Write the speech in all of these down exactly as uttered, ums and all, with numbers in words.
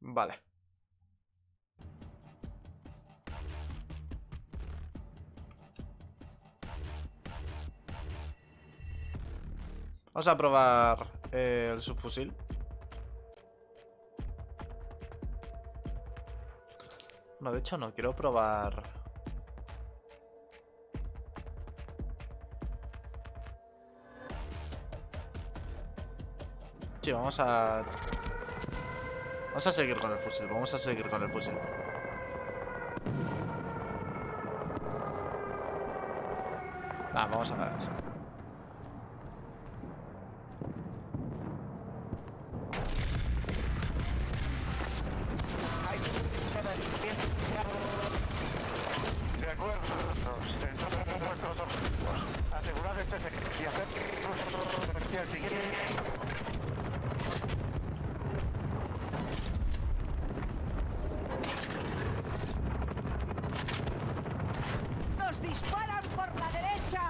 Vale. Vamos a probar eh, el subfusil. No, de hecho no, quiero probar... Sí, vamos a... Vamos a seguir con el fusil, vamos a seguir con el fusil. Ah, vamos a ver eso. De acuerdo, centramos nuestros objetivos. Asegurad este secreto y hacer nuestro el siguiente. ¡Nos disparan por la derecha!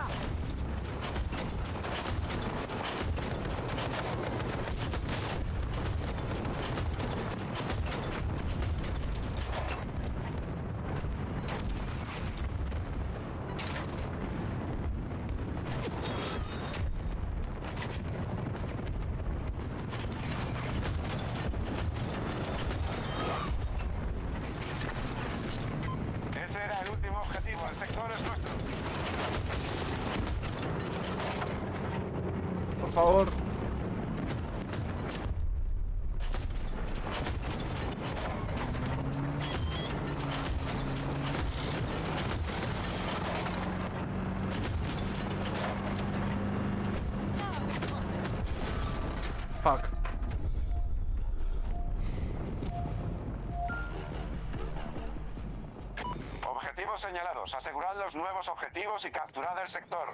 Ese era el último objetivo. El sector es nuestro. Por favor. Fuck. Objetivos señalados. Asegurad los nuevos objetivos y capturad el sector.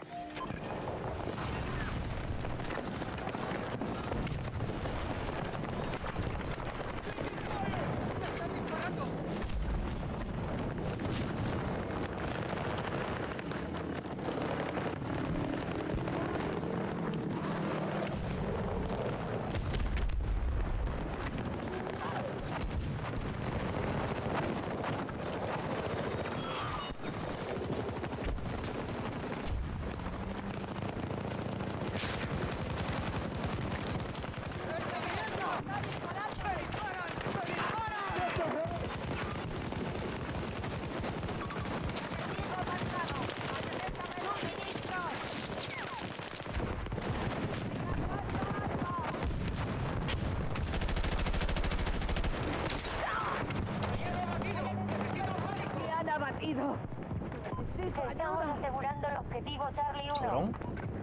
¡Me han abatido! Necesito Estamos ayuda. asegurando el objetivo Charlie uno. ¿Cabrón?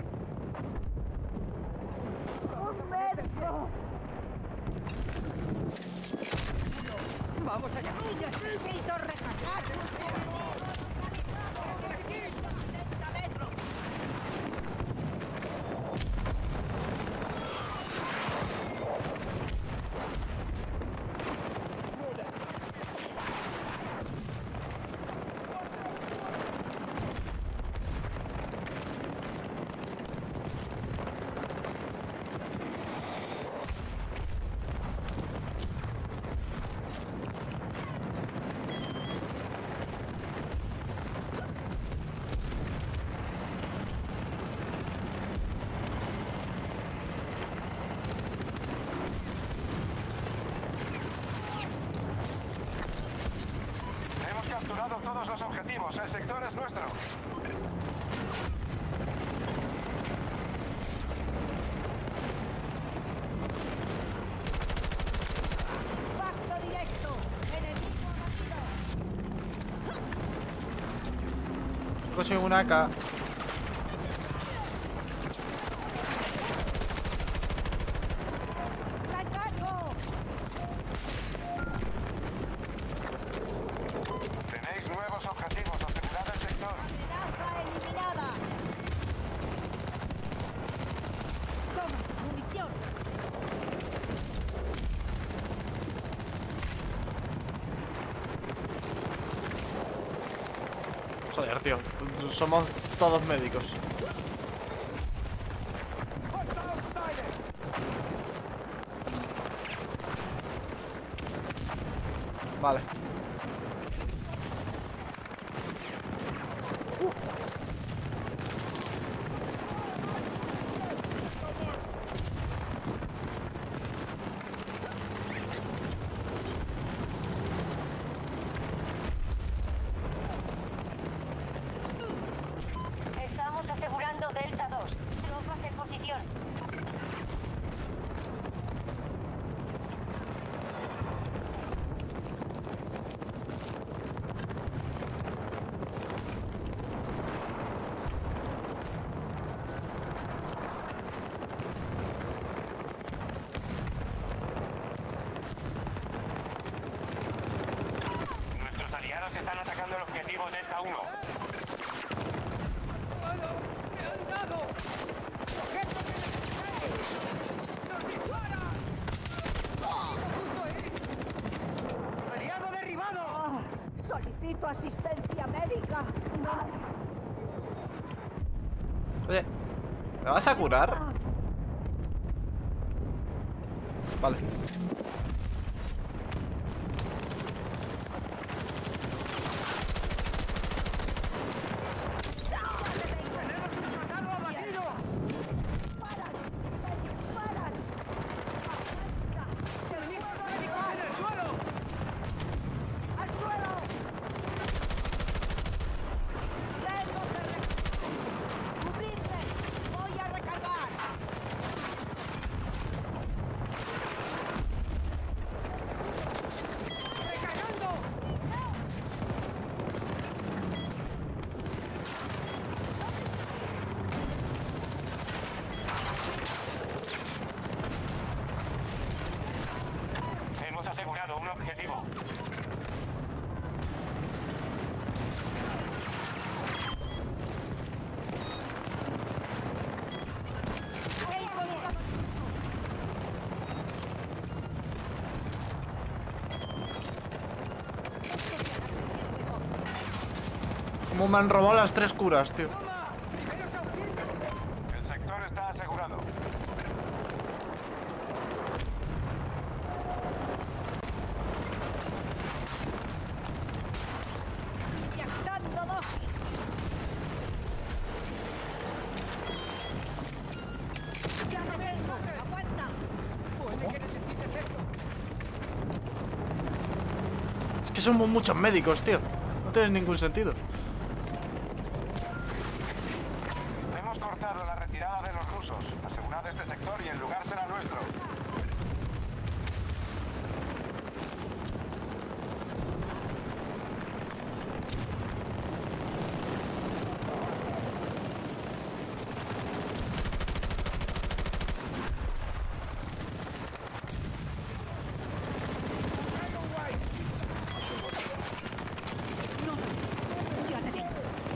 ¡Un médico! ¡Vamos allá! ¡Necesito recargar! Hemos capturado todos los objetivos. El sector es nuestro. ¡Impacto directo! ¡Enemigo abatido! Consigo una A K. ¡Recargo! Tenéis nuevos objetivos. Asegurad el sector. ¡Amenaza eliminada! ¡Toma! ¡Munición! Joder, tío. Somos todos médicos. Vale. Estamos asegurando Delta dos. Tropas en posición. Nuestros aliados están atacando el objetivo Delta uno. ¡Aliado derribado! Ah, solicito asistencia médica. Oye, ¿me vas a curar? Ah, Vale. ¡Tenemos un soldado abatido! ¡Paran! ¡Me disparan! ¡Se me ¡Médicos en el suelo! ¡Al suelo! ¡Tengo que re- ¡Cubridme! ¡Voy a recargar! ¡Recargando! Hemos asegurado un objetivo. ¡He colocado! ¿Cómo me han robado las tres curas, tío? El sector está asegurado. ¡Inyectando dosis! ¡Ya me vengo! ¡Aguanta! ¡Puede que necesites esto! Es que somos muchos médicos, tío. No tiene ningún sentido. Hemos cortado la retirada de los rusos. Asegurad este sector y el lugar será nuestro. ¡Ya te tengo!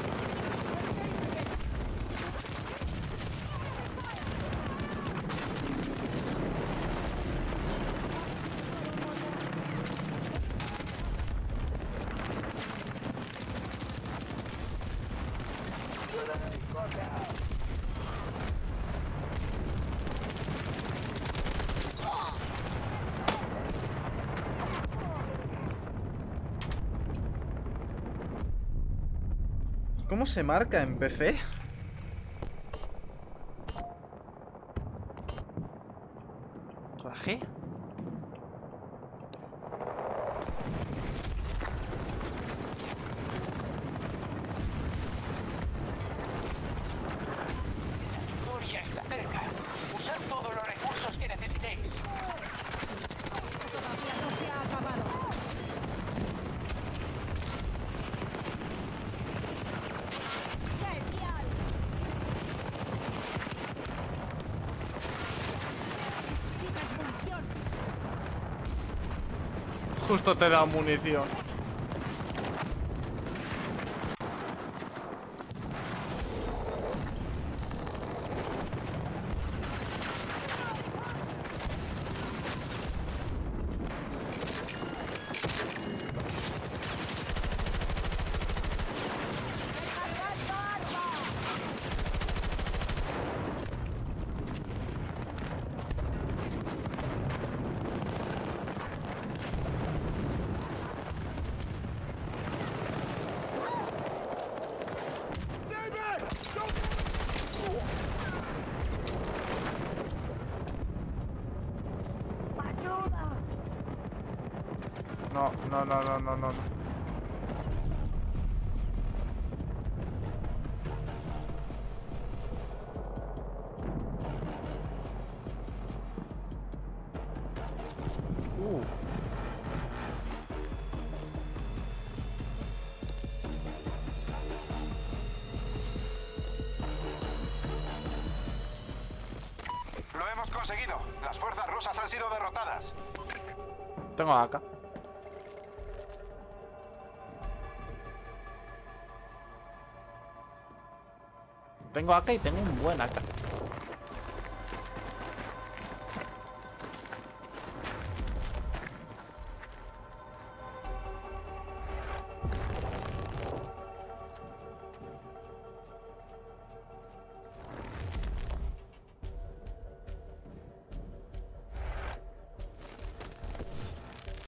¿Cómo se marca en P C? ¿La G? Victoria está cerca. Usad todos los recursos que necesitéis. Todavía no se ha acabado. ¡Genial! ¡Necesitas munición! Justo te da munición. ¡Recargando arma! No, no, no, no, no, no. Uh. Lo hemos conseguido. Las fuerzas rusas han sido derrotadas. Tengo acá. Tengo acá y tengo un buen acá.